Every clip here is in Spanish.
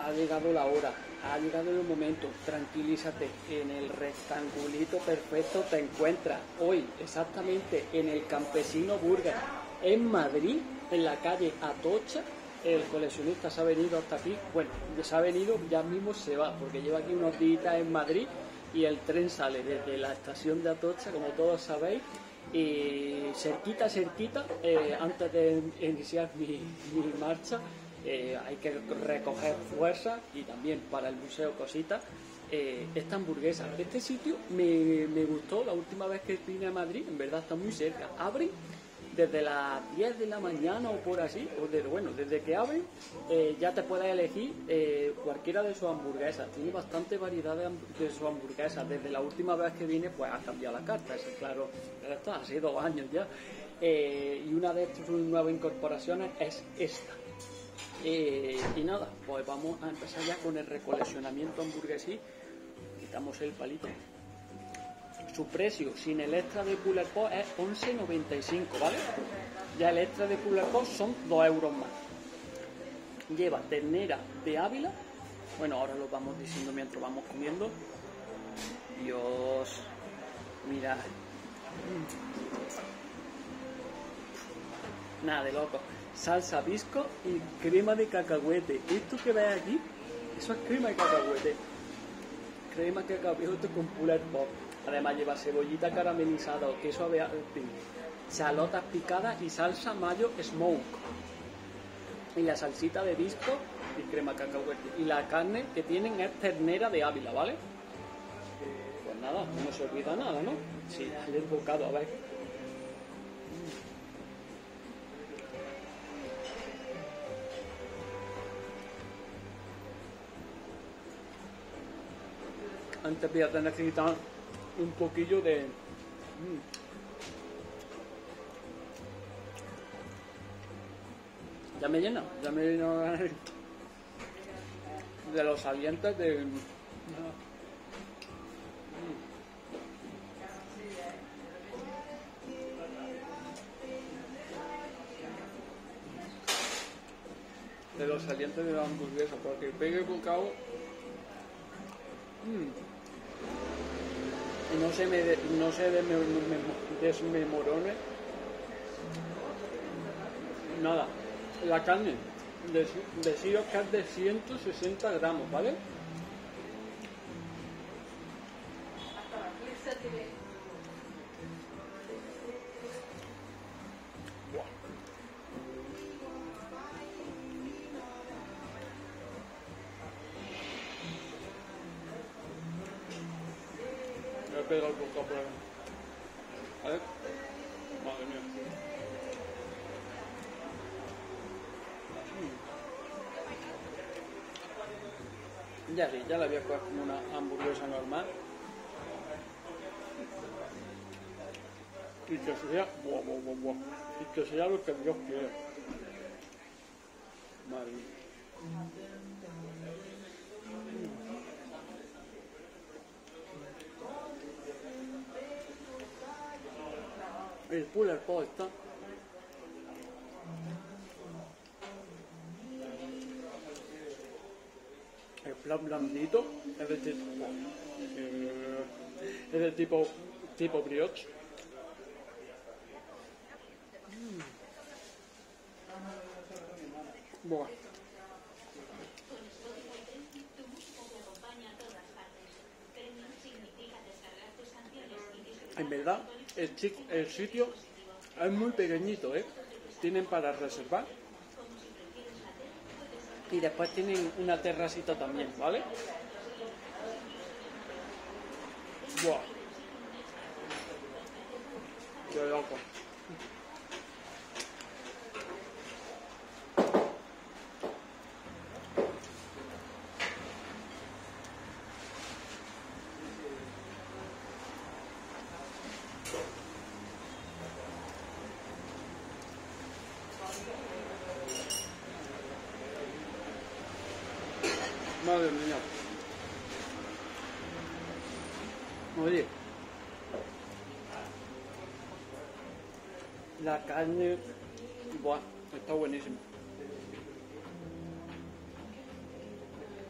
ha llegado la hora, ha llegado el momento, tranquilízate, en el rectangulito perfecto te encuentras hoy exactamente en el Campesino Burger, en Madrid, en la calle Atocha. El coleccionista se ha venido hasta aquí, bueno, se ha venido, ya mismo se va, porque lleva aquí unos días en Madrid y el tren sale desde la estación de Atocha, como todos sabéis, y cerquita, antes de iniciar mi marcha, hay que recoger fuerza y también para el museo cositas. Esta hamburguesa, este sitio me gustó la última vez que vine a Madrid, en verdad está muy cerca, abren desde las 10 de la mañana o por así, o desde que abren ya te puedes elegir cualquiera de sus hamburguesas. Tiene bastante variedad de sus hamburguesas. Desde la última vez que vine pues ha cambiado la carta, eso claro, esto hace 2 años ya. Y una de sus nuevas incorporaciones es esta. Y nada, pues vamos a empezar ya con el recoleccionamiento hamburguesí. Quitamos el palito. Su precio sin el extra de Puller Pot es 11,95, ¿vale? Ya el extra de Puller Pot son 2 euros más. Lleva ternera de Ávila. Bueno, ahora lo vamos diciendo mientras vamos comiendo. Dios, mirad. Nada de loco. Salsa visco y crema de cacahuete. Esto que veis aquí, eso es crema de cacahuete. Crema de cacahuete con Puller Pot. Además lleva cebollita caramelizada, queso avealpin, chalotas picadas y salsa mayo smoke. Y la salsita de disco y crema cacahuete. Y la carne que tienen es ternera de Ávila, ¿vale? Pues nada, no se olvida nada, ¿no? Sí, dale el bocado, a ver. Antes voy a tener que quitar un poquillo de... Ya me llena de los salientes de... De los salientes de la hamburguesa, porque pegue el bocado y no se desmemorone nada. La carne deciros que es de 160 gramos, ¿vale? Voy a pegar el bocado por ahí. A ver. Madre mía. Ya sí, ya la voy a coger como una hamburguesa normal. Y que sea... Y que sea lo que Dios quiera. Madre mía. El Puller Pot está... El plan blandito es de tipo brioche. Buah. En verdad, el sitio es muy pequeñito, ¿eh? Tienen para reservar. Y después tienen una terracita también, ¿vale? Buah. Qué loco. Madre mía. Oye, la carne, buah, está buenísima.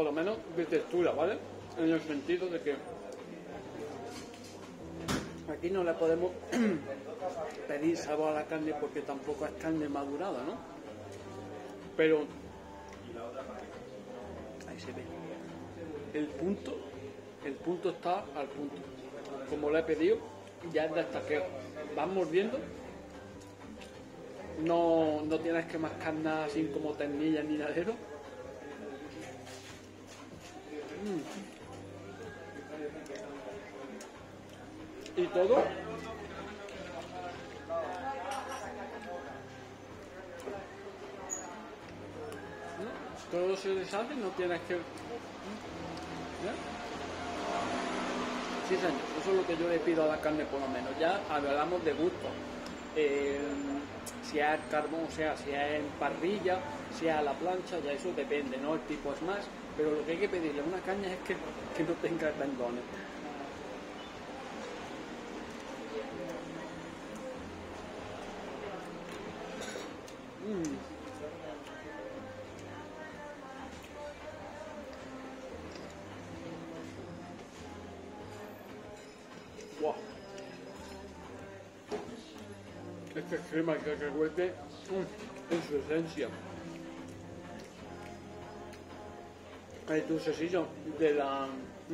por lo menos de textura, ¿vale? En el sentido de que aquí no le podemos pedir sabor a la carne porque tampoco es carne madurada, ¿no? Pero ahí se ve. El punto está al punto. Como lo he pedido, ya es de hasta que vas mordiendo. No tienes que mascar nada así como ternillas ni nadero. Y todo todo se deshace, no tienes que... ¿Ya? Sí, señor, eso es lo que yo le pido a la carne por lo menos. Ya hablamos de gusto. Si es carbón, o sea, si es en parrilla, si es a la plancha, ya eso depende, ¿no? El tipo es más, pero lo que hay que pedirle a una caña es que no tenga tendones. Wow. Este crema de cacahuete en su esencia. El dulcecillo de la...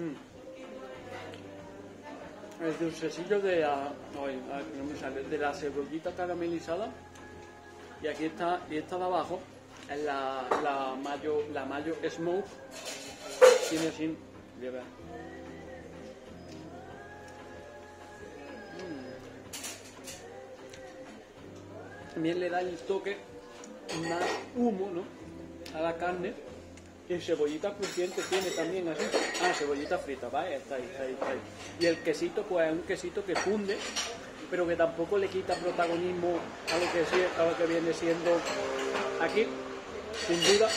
el dulcecillo de la... Ay, no me sale, de la cebollita caramelizada. Y aquí está, y esta de abajo es la mayo smoke. Tiene así... Lleva. También le da el toque más humo, ¿no? A la carne. Y cebollita crujiente tiene también así. Ah, cebollita frita, vaya, está ahí. Y el quesito, pues es un quesito que funde, pero que tampoco le quita protagonismo a lo que viene siendo aquí, sin duda.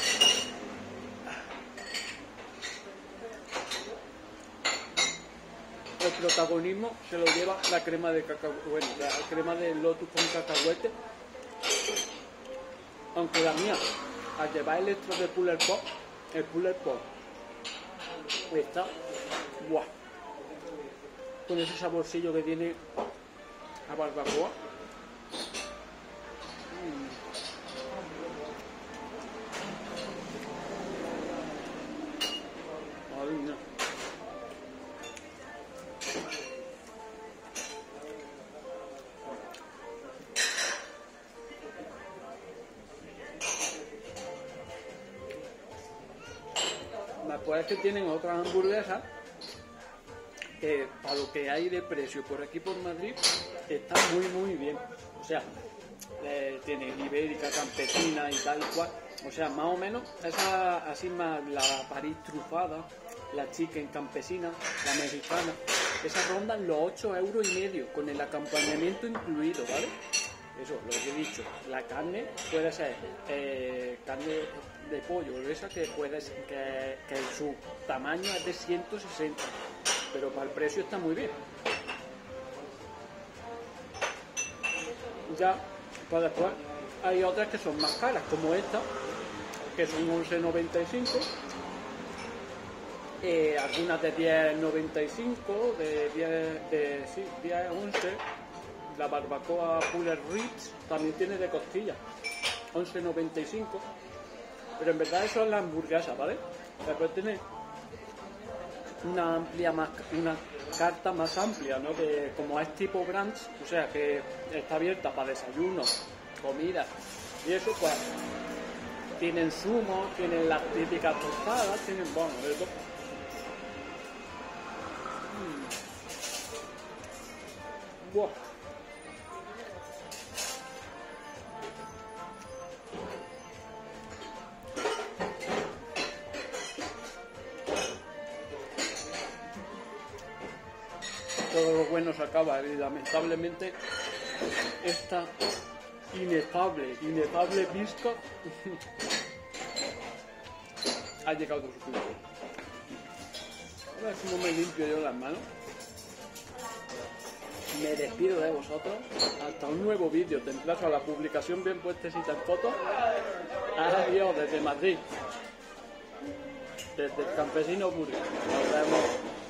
El protagonismo se lo lleva la crema de cacahuete, bueno, la crema de lotus con cacahuete. Aunque la mía, al llevar el extra de puller pop, el puller pop está ¡buah! Con ese saborcillo que tiene a barbacoa. Ay, no. Pues es que tienen otras hamburguesas que para lo que hay de precio por aquí por Madrid está muy bien. O sea, tiene ibérica, campesina y tal y cual. O sea, más o menos esa así más la París trufada, la chicken campesina, la mexicana, esas rondan los 8,5 € con el acompañamiento incluido, ¿vale? Eso, lo que he dicho, la carne puede ser carne de pollo, esa que su tamaño es de 160, pero para el precio está muy bien. Ya, pues después hay otras que son más caras, como esta, que son 11,95, algunas de 10,95, de 10 a 11. La barbacoa Puller Ritz también tiene de costilla, 11,95. Pero en verdad eso es la hamburguesa, ¿vale? Después tiene una carta más amplia, ¿no? Que como es tipo brunch, o sea que está abierta para desayunos, comidas y eso, pues tienen zumos, tienen las típicas tostadas, tienen bueno, de todo. Wow. Todo lo bueno se acaba y lamentablemente esta inefable pizca ha llegado a su fin. A ver cómo me limpio yo las manos. Me despido de vosotros. Hasta un nuevo vídeo. Te emplazo a la publicación bien puestecita en fotos. Adiós desde Madrid. desde el Campesino Burger. Nos vemos.